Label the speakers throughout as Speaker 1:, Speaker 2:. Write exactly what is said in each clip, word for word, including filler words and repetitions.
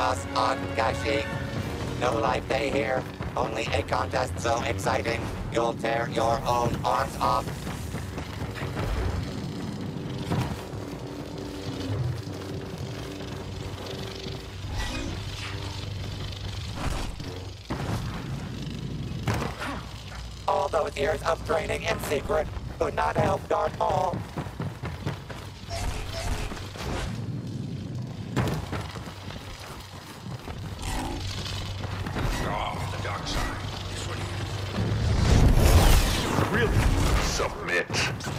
Speaker 1: us on Kashyyyk. No life day here, only a contest so exciting, you'll tear your own arms off. All those years of training in secret could not help Darth Maul.
Speaker 2: Oh, the dark side is what you
Speaker 3: Really? Submit.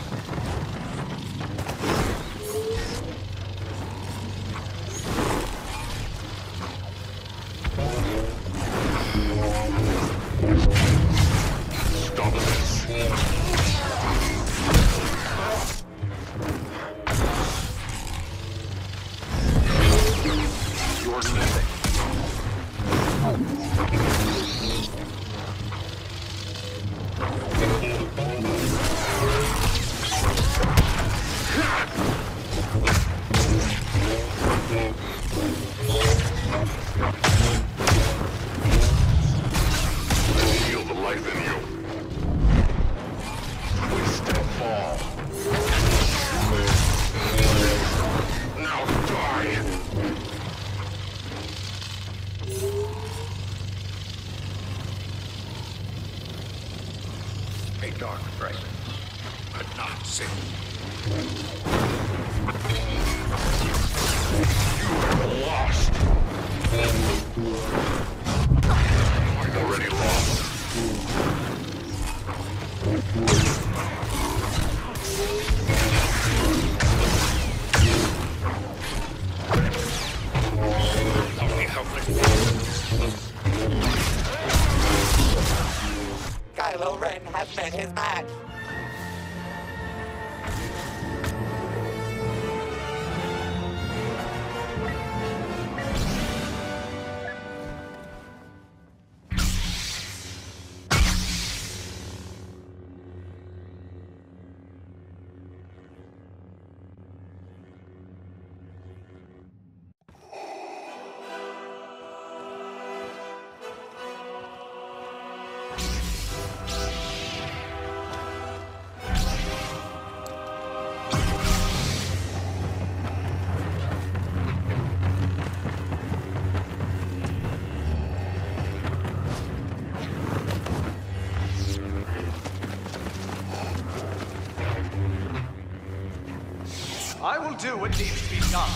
Speaker 3: Stop this. You're slipping. Feel the life in you. Twist and fall. Now die.
Speaker 2: A dark presence, but not sin.
Speaker 3: You have lost. I've already lost.
Speaker 2: Only helpless.
Speaker 1: Kylo Ren has met his match.
Speaker 4: I will do what needs to be done.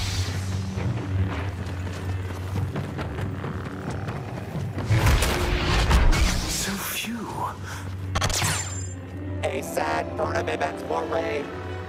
Speaker 3: So few.
Speaker 1: A sad tournament for Rey.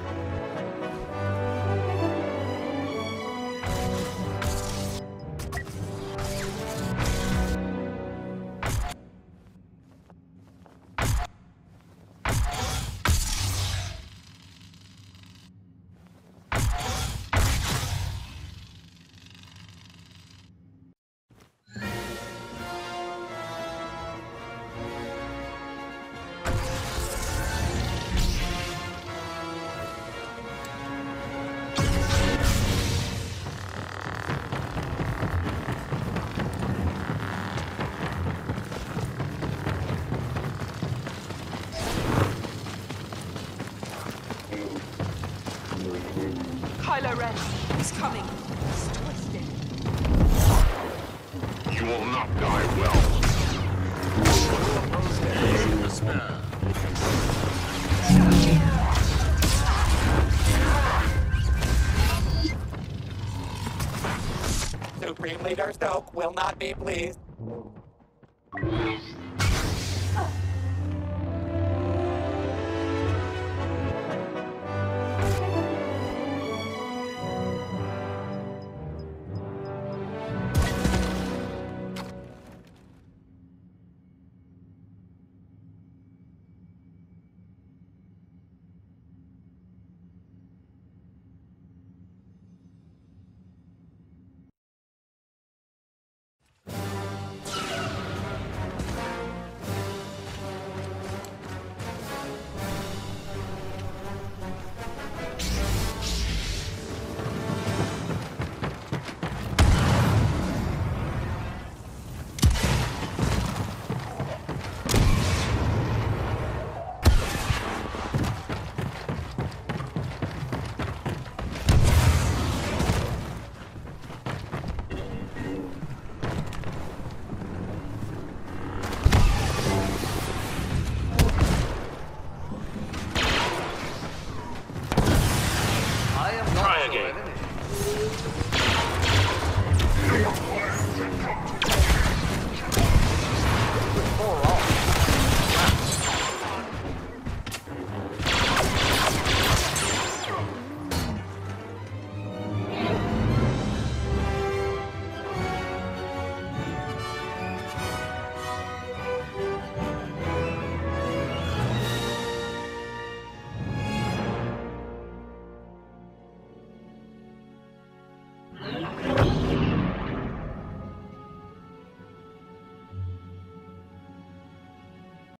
Speaker 5: Kylo Ren, he's coming. He's twisted.
Speaker 3: You will not die well.
Speaker 1: Supreme Leader Snoke will not be pleased.